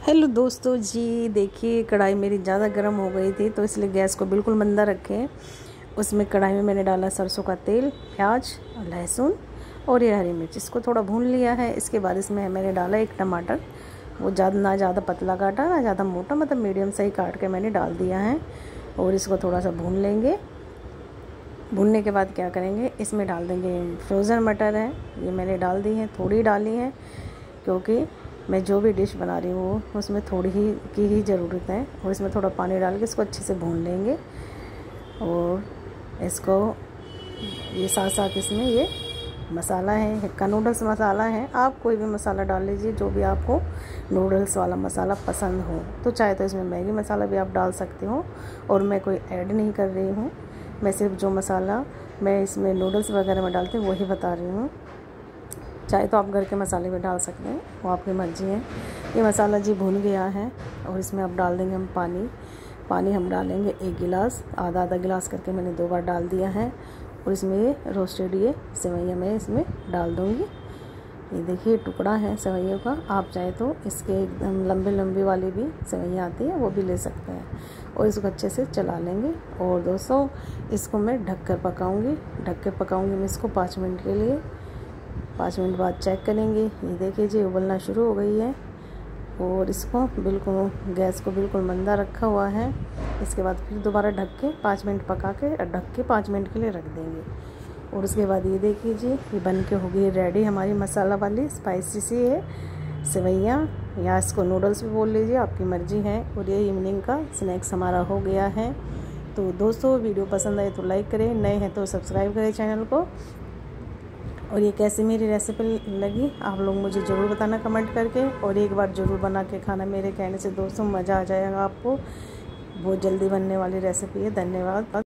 Hello दोस्तों जी, देखिए कढ़ाई मेरी ज़्यादा गर्म हो गई थी तो इसलिए गैस को बिल्कुल मंदा रखें। उसमें कढ़ाई में मैंने डाला सरसों का तेल, प्याज, लहसुन और ये हरी मिर्च। इसको थोड़ा भून लिया है। इसके बाद इसमें मैंने डाला एक टमाटर। वो ना ज़्यादा पतला काटा ना ज़्यादा मोटा, मतलब मीडियम सही काट के मैंने डाल दिया है। और इसको थोड़ा सा भून लेंगे। भूनने के बाद क्या करेंगे, इसमें डाल देंगे फ्रोज़न मटर है, ये मैंने डाल दी है, थोड़ी डाली है क्योंकि मैं जो भी डिश बना रही हूँ उसमें थोड़ी ही ज़रूरत है। और इसमें थोड़ा पानी डाल के इसको अच्छे से भून लेंगे। और इसको ये साथ साथ इसमें ये मसाला है, हिक्का नूडल्स मसाला है। आप कोई भी मसाला डाल लीजिए जो भी आपको नूडल्स वाला मसाला पसंद हो। तो चाहे तो इसमें मैगी मसाला भी आप डाल सकते हो। और मैं कोई ऐड नहीं कर रही हूँ, मैं सिर्फ जो मसाला मैं इसमें नूडल्स वगैरह में डालती हूँ वही बता रही हूँ। चाहे तो आप घर के मसाले भी डाल सकते हैं, वो आपकी मर्ज़ी है। ये मसाला जी भून गया है और इसमें अब डाल देंगे हम पानी हम डालेंगे 1 गिलास, आधा गिलास करके मैंने 2 बार डाल दिया है। और इसमें ये रोस्टेड ये सेवइयाँ मैं इसमें डाल दूँगी। ये देखिए टुकड़ा है सेवइयों का। आप चाहे तो इसके एकदम लंबी वाली भी सेवइयाँ आती है, वो भी ले सकते हैं। और इसको अच्छे से चला लेंगे। और दोस्तों इसको मैं ढक कर पकाऊँगी मैं इसको 5 मिनट के लिए। 5 मिनट बाद चेक करेंगे। ये देखिए जी उबलना शुरू हो गई है। और इसको बिल्कुल गैस को बिल्कुल मंदा रखा हुआ है। इसके बाद फिर दोबारा ढक के 5 मिनट पका के ढक के 5 मिनट के लिए रख देंगे। और उसके बाद ये देखिए जी ये बन के हो गई रेडी हमारी मसाला वाली स्पाइसी सी है सेवइयाँ, या इसको नूडल्स भी बोल लीजिए, आपकी मर्ज़ी है। और ये इवनिंग का स्नैक्स हमारा हो गया है। तो दोस्तों वीडियो पसंद आए तो लाइक करें, नए हैं तो सब्सक्राइब करें चैनल को। और ये कैसी मेरी रेसिपी लगी आप लोग मुझे ज़रूर बताना कमेंट करके। और एक बार ज़रूर बना के खाना, मेरे कहने से दोस्तों मज़ा आ जाएगा आपको। बहुत जल्दी बनने वाली रेसिपी है। धन्यवाद।